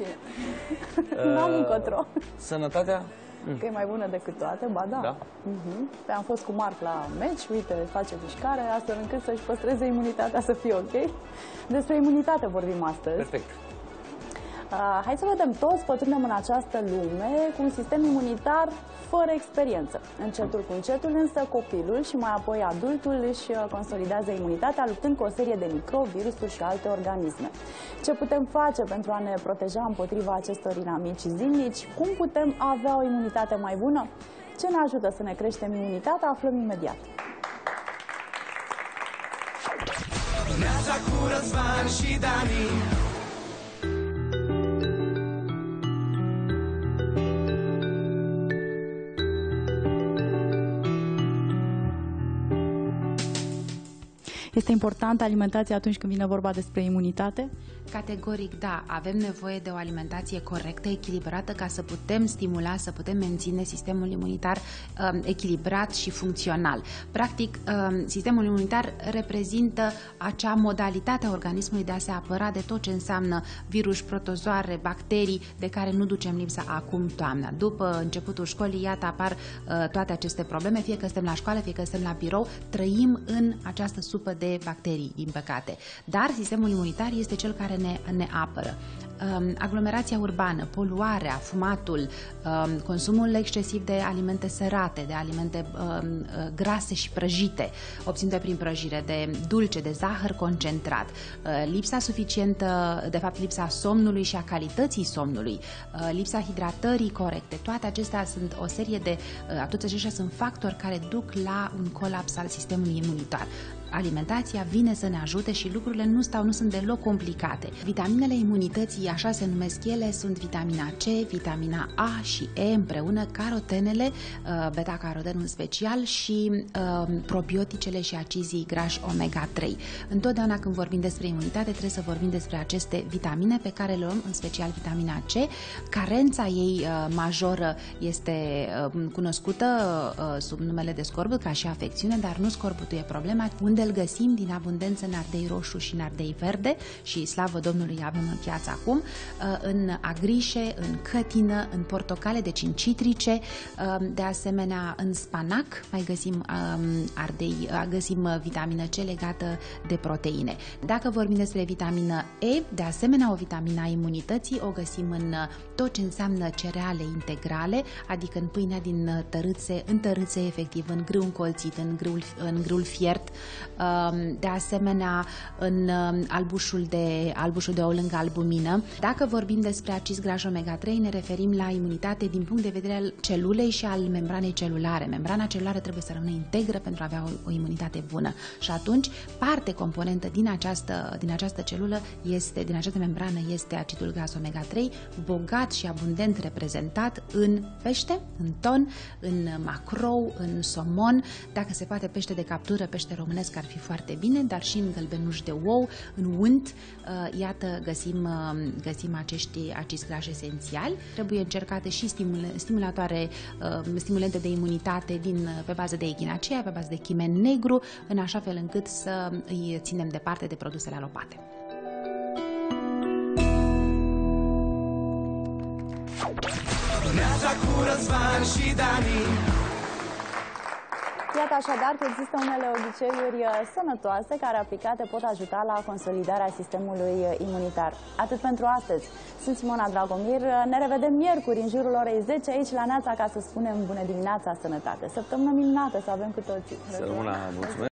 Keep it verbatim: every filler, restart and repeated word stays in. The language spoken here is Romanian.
tine. N-am încotro. Sănătatea? Că e mai bună decât toate, ba da. Da? Uh-huh. Am fost cu Marc la meci, uite, face mișcare, astfel încât să-și păstreze imunitatea să fie ok. Despre imunitate vorbim astăzi. Perfect. Uh, hai să vedem, toți pătrundem în această lume cu un sistem imunitar fără experiență. Încetul cu încetul, însă, copilul și mai apoi adultul își consolidează imunitatea luptând cu o serie de microbi, virusuri și alte organisme. Ce putem face pentru a ne proteja împotriva acestor inamici zilnici? Cum putem avea o imunitate mai bună? Ce ne ajută să ne creștem imunitatea? Aflăm imediat. Neața cu Răzvan și Dani. Este importantă alimentația atunci când vine vorba despre imunitate? Categoric, da. Avem nevoie de o alimentație corectă, echilibrată, ca să putem stimula, să putem menține sistemul imunitar um, echilibrat și funcțional. Practic, um, sistemul imunitar reprezintă acea modalitate a organismului de a se apăra de tot ce înseamnă virus, protozoare, bacterii, de care nu ducem lipsa acum toamna. După începutul școlii, iată, apar uh, toate aceste probleme, fie că suntem la școală, fie că suntem la birou, trăim în această supă de bacterii, din păcate. Dar sistemul imunitar este cel care ne, ne apără. Um, aglomerația urbană, poluarea, fumatul, um, consumul excesiv de alimente sărate, de alimente um, grase și prăjite, obținute prin prăjire, de dulce, de zahăr concentrat, uh, lipsa suficientă, de fapt lipsa somnului și a calității somnului, uh, lipsa hidratării corecte, toate acestea sunt o serie de, uh, toți aceștia sunt factori care duc la un colaps al sistemului imunitar. Alimentația vine să ne ajute și lucrurile nu stau, nu sunt deloc complicate. Vitaminele imunității, așa se numesc ele, sunt vitamina C, vitamina A și E împreună, carotenele, beta-carotenul în special și uh, probioticele și acizii grași omega trei. Întotdeauna când vorbim despre imunitate trebuie să vorbim despre aceste vitamine pe care le luăm, în special vitamina C. Carența ei uh, majoră este uh, cunoscută uh, sub numele de scorbut ca și afecțiune, dar nu scorbutul e problema. Unde îl găsim? Din abundență în ardei roșu și în ardei verde și slavă Domnului avem în piață acum, în agrișe, în cătină, în portocale, deci în citrice, de asemenea în spanac mai găsim ardei, găsim vitamină C legată de proteine. Dacă vorbim despre vitamină E, de asemenea o vitamină a imunității o găsim în tot ce înseamnă cereale integrale, adică în pâinea din tărâțe, în tărâțe efectiv, în grâu încolțit, în grâul, în grâul fiert, de asemenea în albușul de, albușul de ou lângă albumină. Dacă vorbim despre acizi grași omega trei, ne referim la imunitate din punct de vedere al celulei și al membranei celulare. Membrana celulară trebuie să rămână integră pentru a avea o, o imunitate bună. Și atunci, parte componentă din această, din această celulă, este, din această membrană, este acidul gras omega trei, bogat și abundent reprezentat în pește, în ton, în macrou, în somon, dacă se poate pește de captură, pește românesc ar fi foarte bine, dar și în gălbenuș de ou, în unt, iată, găsim, găsim acești acizi grași esențiali. Trebuie încercate și stimulatoare, stimulente de imunitate din, pe bază de echinacea, pe bază de chimen negru, în așa fel încât să îi ținem departe de produsele alopate. Neața cu Răzvan și Dani. Iată așadar că există unele obiceiuri sănătoase care aplicate pot ajuta la consolidarea sistemului imunitar. Atât pentru astăzi. Sunt Simona Dragomir. Ne revedem miercuri în jurul orei zece aici la Neața ca să spunem bună dimineața, sănătate. Săptămână minunată să avem cu toții. Să rămână, mulțumesc!